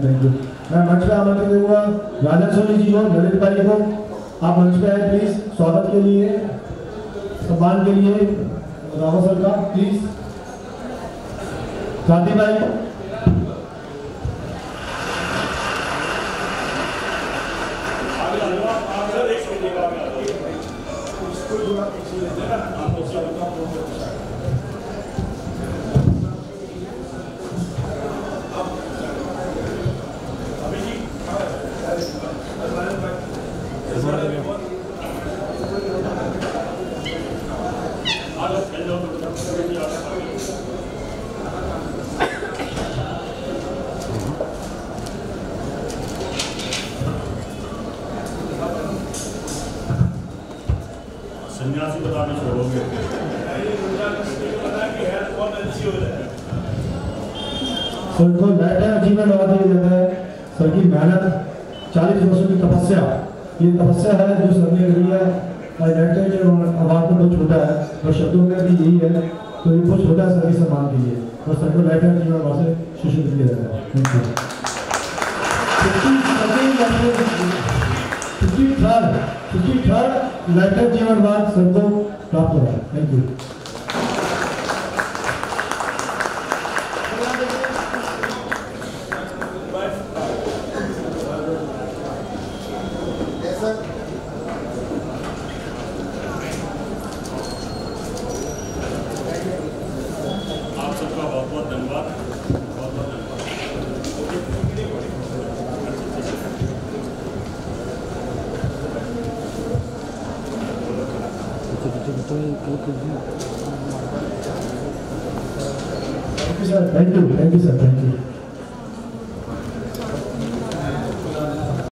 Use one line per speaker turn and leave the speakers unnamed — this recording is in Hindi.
Thank you. मैं मंच पे आमंत्रित करूंगा राजा सोनी जी को, ललित भाई को। आप मंच पे आए प्लीज, स्वागत के लिए, सम्मान के लिए। रावत सर का प्लीज। गांधी भाई
सन्यासी बताना छोड़ोगे।
सर को लाइफ अचीवमेंट अवार्ड दिया जाता है। सर की मेहनत, 40 वर्षों की तपस्या, ये तपस्या है जो सर ने करी है। लाइफ अवार्ड तो बहुत छोटा है और शब्दों में भी यही है, तो ये बहुत छोटा है सर के सम्मान के लिए, और सर को लाइफ अचीवमेंट अवार्ड से सुशोभित किया जाता है। Thank you. 53rd life achievement award sir को प्राप्त हुआ है। Thank you.
आप सबका बहुत बहुत धन्यवाद, बहुत बहुत
thank you sir, thank you sir, thank you.